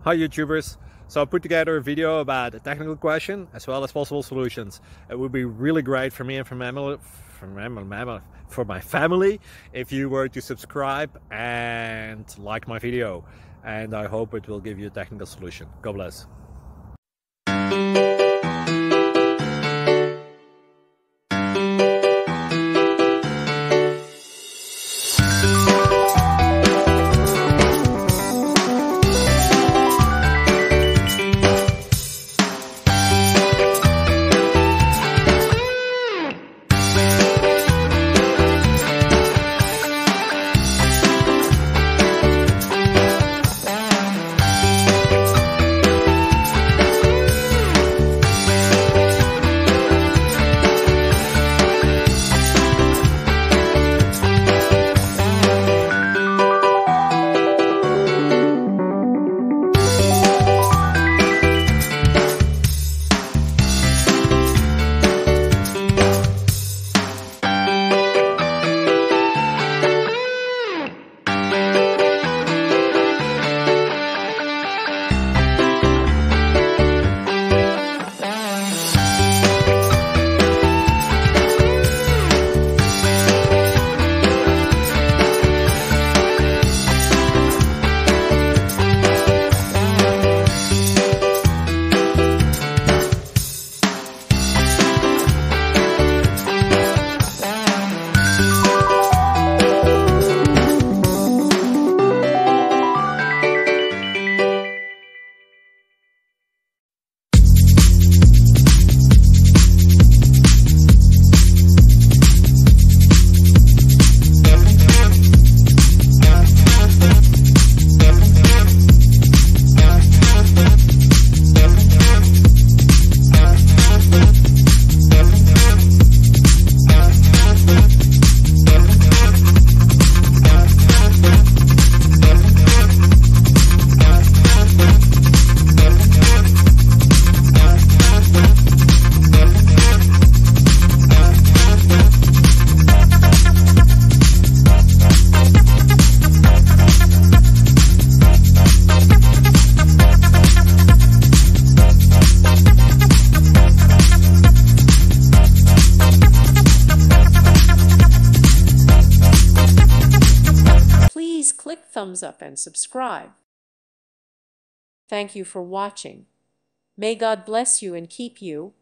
Hi YouTubers! So I put together a video about a technical question as well as possible solutions. It would be really great for me and for my family if you were to subscribe and like my video, and I hope it will give you a technical solution. God bless. Please click thumbs up and subscribe. Thank you for watching. May God bless you and keep you.